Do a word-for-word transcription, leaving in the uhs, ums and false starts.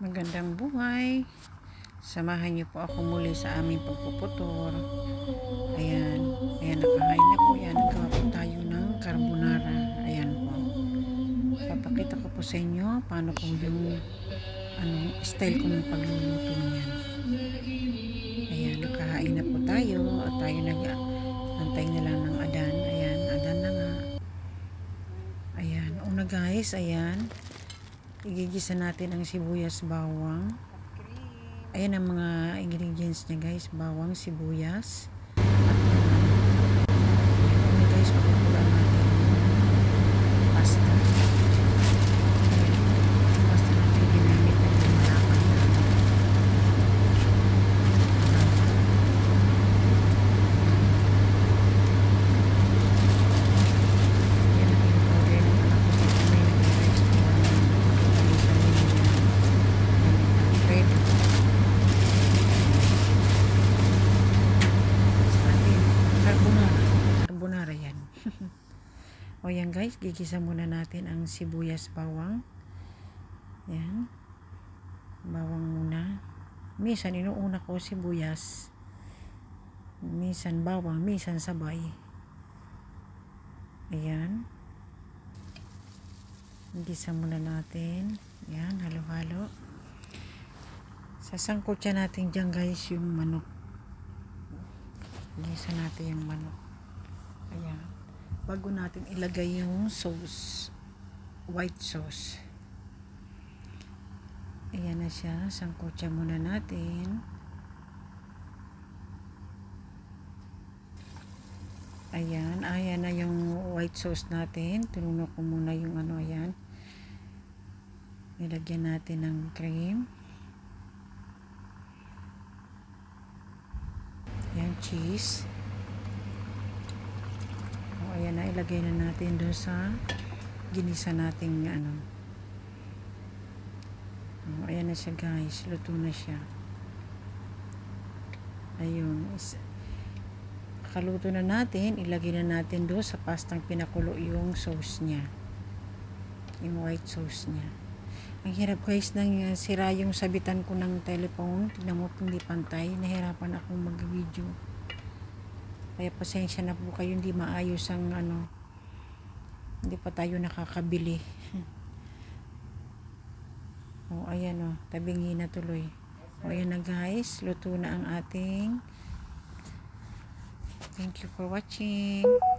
Magandang buhay. Samahan niyo po ako muli sa aming pagpuputor. Ayan. Ayan, nakahain na po yan. Nagawa po tayo ng carbonara. Ayan po. Papakita ko po sa inyo paano po yung ano, style ko ng pagluluto niyan. Ayan, nakahain na po tayo. At tayo nag-antay na lang ng adan. Ayan, adan na nga. Ayan. Una guys, ayan. Igigisa natin ang sibuyas, bawang. Ayan ang mga ingredients niya guys. Bawang, sibuyas. At ayan guys, pakukulan natin pasta. Ayan. Pasta natin ginamit na yung malapang natin. Ayan ang in-order ng anak ko dito. May nag-restaurant. Carbonara yan. O yan guys, gigisa muna natin ang sibuyas, bawang. Yan. Bawang muna. Minsan inuuna ko sibuyas. Minsan bawang, minsan sabay. Ayan. Gigisa muna natin. Yan, halo-halo. Sasangkot siya natin dyan guys yung manok. Gigisa natin yung manok. Ayan. Bago natin ilagay yung sauce. White sauce. Ayan na siya. Sangkot siya muna natin. Ayan. Ayan na yung white sauce natin. Tununok ko muna yung ano. Ayan. Nilagyan natin ng cream. Ayan, cheese. O, ayan na, ilagay na natin doon sa ginisa nating ano. O, ayan na siya guys, luto na siya. Ayun, is, kaluto na natin, ilagay na natin doon sa pastang pinakulo yung sauce niya. Yung white sauce niya. Ang hirap guys, nang uh, sira yung sabitan ko ng telephone. Tignan mo, hindi pantay. Nahirapan akong mag-video. Kaya pasensya na po kayo, hindi maayos ang ano. Hindi pa tayo nakakabili. O, ayan o. Tabingi na tuloy. O, ayan na guys. Luto na ang ating. Thank you for watching.